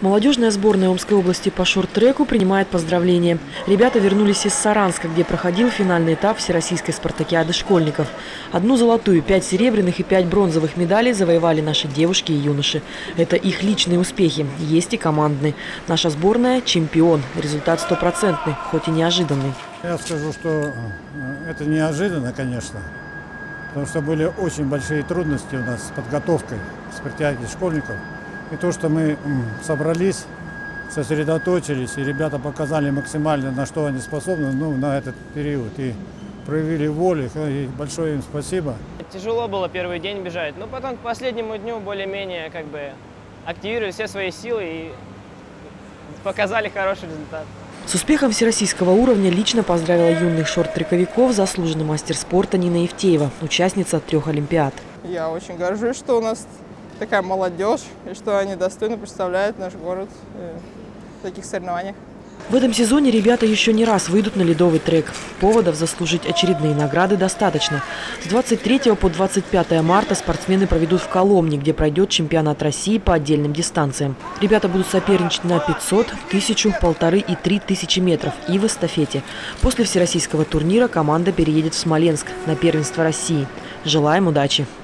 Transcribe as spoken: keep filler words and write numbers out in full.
Молодежная сборная Омской области по шорт-треку принимает поздравления. Ребята вернулись из Саранска, где проходил финальный этап Всероссийской спартакиады школьников. Одну золотую, пять серебряных и пять бронзовых медалей завоевали наши девушки и юноши. Это их личные успехи, есть и командные. Наша сборная – чемпион. Результат стопроцентный, хоть и неожиданный. Я скажу, что это неожиданно, конечно, потому что были очень большие трудности у нас с подготовкой к спартакиаде школьников. И то, что мы собрались, сосредоточились, и ребята показали максимально, на что они способны, ну, на этот период. И проявили волю, и большое им спасибо. Тяжело было первый день бежать, но потом к последнему дню более-менее как бы активировали все свои силы и показали хороший результат. С успехом всероссийского уровня лично поздравила юных шорт-трековиков заслуженный мастер спорта Нина Евтеева, участница трех олимпиад. Я очень горжусь, что у нас такая молодежь, и что они достойно представляют наш город в таких соревнованиях. В этом сезоне ребята еще не раз выйдут на ледовый трек. Поводов заслужить очередные награды достаточно. С двадцать третьего по двадцать пятое марта спортсмены проведут в Коломне, где пройдет чемпионат России по отдельным дистанциям. Ребята будут соперничать на пятьсот, тысячу, полторы и три тысячи метров и в эстафете. После всероссийского турнира команда переедет в Смоленск на первенство России. Желаем удачи!